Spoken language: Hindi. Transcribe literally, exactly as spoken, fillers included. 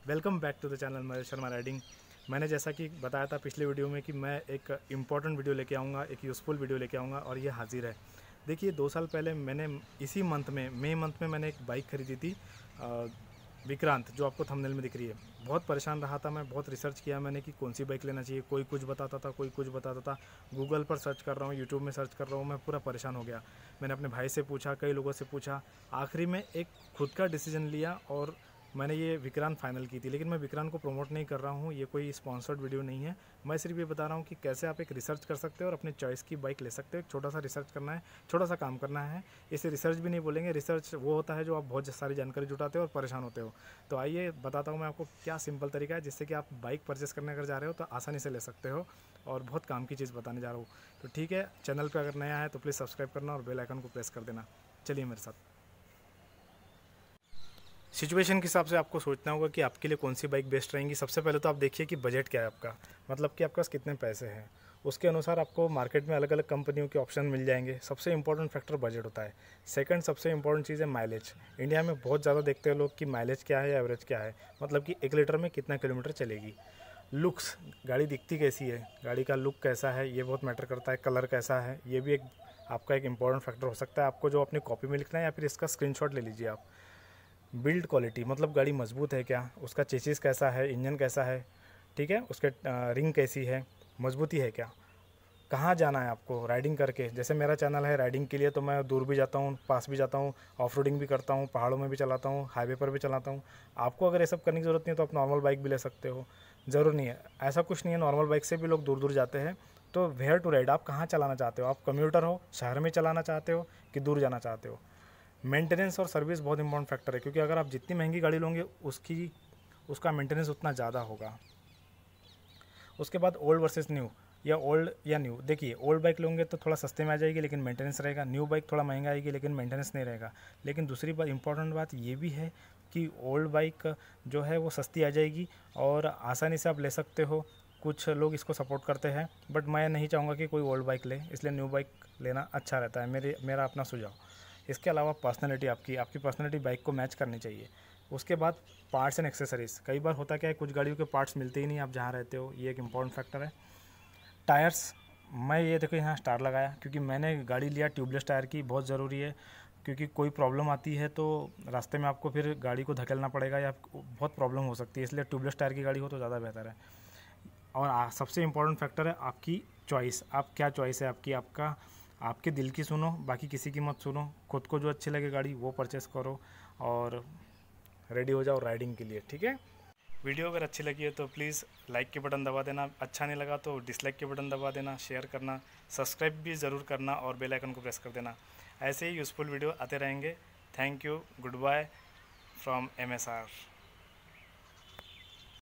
Welcome back to the channel Mahesh Sharma riding. मैंने जैसा कि बताया था पिछले वीडियो में कि मैं एक इम्पॉर्टेंट वीडियो लेके आऊँगा, एक यूज़फुल वीडियो लेके आऊँगा और ये हाजिर है। देखिए, दो साल पहले मैंने इसी मंथ में मई मंथ में मैंने एक बाइक खरीदी थी, विक्रांत, जो आपको थंबनेल में दिख रही है। बहुत परेशान रहा था मैं, बहुत रिसर्च किया मैंने कि कौन सी बाइक लेना चाहिए। कोई कुछ बताता था, कोई कुछ बताता था। गूगल पर सर्च कर रहा हूँ, यूट्यूब में सर्च कर रहा हूँ, मैं पूरा परेशान हो गया। मैंने अपने भाई से पूछा, कई लोगों से पूछा, आखिरी में एक खुद का डिसीजन लिया और मैंने ये विक्रांत फाइनल की थी। लेकिन मैं विक्रांत को प्रमोट नहीं कर रहा हूँ, ये कोई स्पॉन्सर्ड वीडियो नहीं है। मैं सिर्फ ये बता रहा हूँ कि कैसे आप एक रिसर्च कर सकते हो और अपने चॉइस की बाइक ले सकते हो। एक छोटा सा रिसर्च करना है, छोटा सा काम करना है। इसे रिसर्च भी नहीं बोलेंगे, रिसर्च वो होता है जो आप बहुत सारी जानकारी जुटाते हो और परेशान होते हो। तो आइए बताता हूँ मैं आपको क्या सिंपल तरीका है जिससे कि आप बाइक परचेस करने अगर जा रहे हो तो आसानी से ले सकते हो, और बहुत काम की चीज़ बताने जा रहा हूँ। तो ठीक है, चैनल पर अगर नया है तो प्लीज़ सब्सक्राइब करना और बेल आइकन को प्रेस कर देना। चलिए मेरे साथ। सिचुएशन के हिसाब से आपको सोचना होगा कि आपके लिए कौन सी बाइक बेस्ट रहेंगी। सबसे पहले तो आप देखिए कि बजट क्या है आपका, मतलब कि आपके पास कितने पैसे हैं। उसके अनुसार आपको मार्केट में अलग अलग कंपनियों के ऑप्शन मिल जाएंगे। सबसे इंपॉर्टेंट फैक्टर बजट होता है। सेकंड सबसे इंपॉर्टेंट चीज़ है माइलेज। इंडिया में बहुत ज़्यादा देखते हैं लोग कि माइलेज क्या है, एवरेज क्या है, मतलब कि एक लीटर में कितना किलोमीटर चलेगी। लुक्स, गाड़ी दिखती कैसी है, गाड़ी का लुक कैसा है, ये बहुत मैटर करता है। कलर कैसा है, ये भी एक आपका एक इंपॉर्टेंट फैक्टर हो सकता है। आपको जो अपनी कॉपी में लिखना है या फिर इसका स्क्रीनशॉट ले लीजिए आप। बिल्ड क्वालिटी, मतलब गाड़ी मजबूत है क्या, उसका चेसिस कैसा है, इंजन कैसा है, ठीक है, उसके रिंग कैसी है, मजबूती है क्या। कहाँ जाना है आपको राइडिंग करके। जैसे मेरा चैनल है राइडिंग के लिए, तो मैं दूर भी जाता हूँ, पास भी जाता हूँ, ऑफ रोडिंग भी करता हूँ, पहाड़ों में भी चलाता हूँ, हाईवे पर भी चलाता हूँ। आपको अगर ये सब करने की ज़रूरत नहीं है तो आप नॉर्मल बाइक भी ले सकते हो, ज़रूर नहीं है, ऐसा कुछ नहीं है। नॉर्मल बाइक से भी लोग दूर दूर जाते हैं। तो वेयर टू राइड, आप कहाँ चलाना चाहते हो, आप कम्यूटर हो, शहर में चलाना चाहते हो कि दूर जाना चाहते हो। मेंटेनेंस और सर्विस बहुत इंपॉर्टेंट फैक्टर है, क्योंकि अगर आप जितनी महंगी गाड़ी लोगे उसकी उसका मेंटेनेंस उतना ज़्यादा होगा। उसके बाद ओल्ड वर्सेस न्यू, या ओल्ड या न्यू। देखिए, ओल्ड बाइक लोगे तो थोड़ा सस्ते में आ जाएगी लेकिन मेंटेनेंस रहेगा। न्यू बाइक थोड़ा महंगा आएगी लेकिन मेंटेनेंस नहीं रहेगा। लेकिन दूसरी बात, इंपॉर्टेंट बात ये भी है कि ओल्ड बाइक जो है वो सस्ती आ जाएगी और आसानी से आप ले सकते हो। कुछ लोग इसको सपोर्ट करते हैं, बट मैं नहीं चाहूँगा कि कोई ओल्ड बाइक ले, इसलिए न्यू बाइक लेना अच्छा रहता है, मेरे मेरा अपना सुझाव। इसके अलावा पर्सनैलिटी, आपकी आपकी पर्सनैलिटी बाइक को मैच करनी चाहिए। उसके बाद पार्ट्स एंड एक्सेसरीज़। कई बार होता क्या है, कुछ गाड़ियों के पार्ट्स मिलते ही नहीं आप जहाँ रहते हो, ये एक इंपॉर्टेंट फैक्टर है। टायर्स, मैं ये देखो यहाँ स्टार लगाया क्योंकि मैंने गाड़ी लिया ट्यूबलेस टायर की, बहुत ज़रूरी है। क्योंकि कोई प्रॉब्लम आती है तो रास्ते में आपको फिर गाड़ी को धकेलना पड़ेगा या बहुत प्रॉब्लम हो सकती है, इसलिए ट्यूबलेस टायर की गाड़ी हो तो ज़्यादा बेहतर है। और सबसे इम्पोर्टेंट फैक्टर है आपकी चॉइस। आप क्या चॉइस है आपकी, आपका आपके दिल की सुनो, बाकी किसी की मत सुनो। खुद को जो अच्छी लगे गाड़ी वो परचेस करो और रेडी हो जाओ राइडिंग के लिए, ठीक है। वीडियो अगर अच्छी लगी है तो प्लीज़ लाइक के बटन दबा देना, अच्छा नहीं लगा तो डिसलाइक के बटन दबा देना, शेयर करना, सब्सक्राइब भी ज़रूर करना और बेल आइकन को प्रेस कर देना। ऐसे ही यूज़फुल वीडियो आते रहेंगे। Thank you, good bye from M S are.